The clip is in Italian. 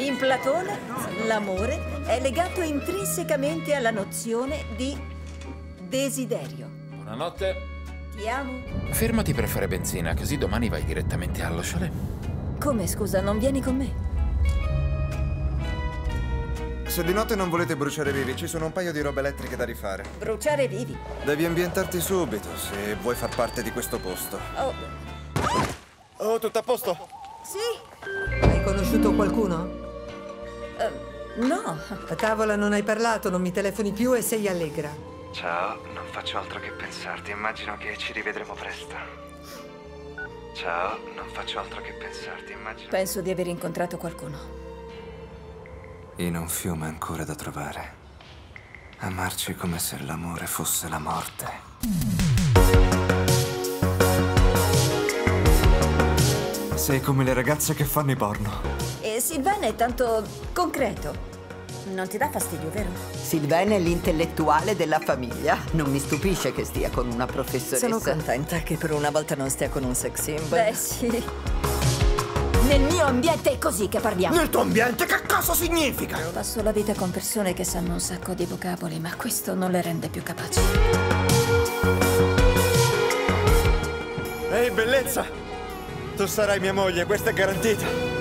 In Platone, l'amore è legato intrinsecamente alla nozione di desiderio. Buonanotte. Ti amo. Fermati per fare benzina, così domani vai direttamente allo chalet. Come, scusa, non vieni con me? Se di notte non volete bruciare vivi, ci sono un paio di robe elettriche da rifare. Bruciare vivi. Devi ambientarti subito, se vuoi far parte di questo posto. Oh, Oh, tutto a posto? sì. Hai conosciuto qualcuno? No. A tavola non hai parlato, non mi telefoni più e sei allegra. Ciao, non faccio altro che pensarti. Immagino che ci rivedremo presto. Ciao, non faccio altro che pensarti. Immagino... Penso di aver incontrato qualcuno. In un fiume ancora da trovare. Amarci come se l'amore fosse la morte. Sei come le ragazze che fanno i porno. E Sylvain è tanto concreto. Non ti dà fastidio, vero? Sylvain è l'intellettuale della famiglia. Non mi stupisce che stia con una professoressa. Sono contenta che per una volta non stia con un sex symbol. Beh, sì. Nel mio ambiente è così che parliamo. Nel tuo ambiente che cosa significa? Passo la vita con persone che sanno un sacco di vocaboli, ma questo non le rende più capaci. Ehi, bellezza! Tu sarai mia moglie, questa è garantita.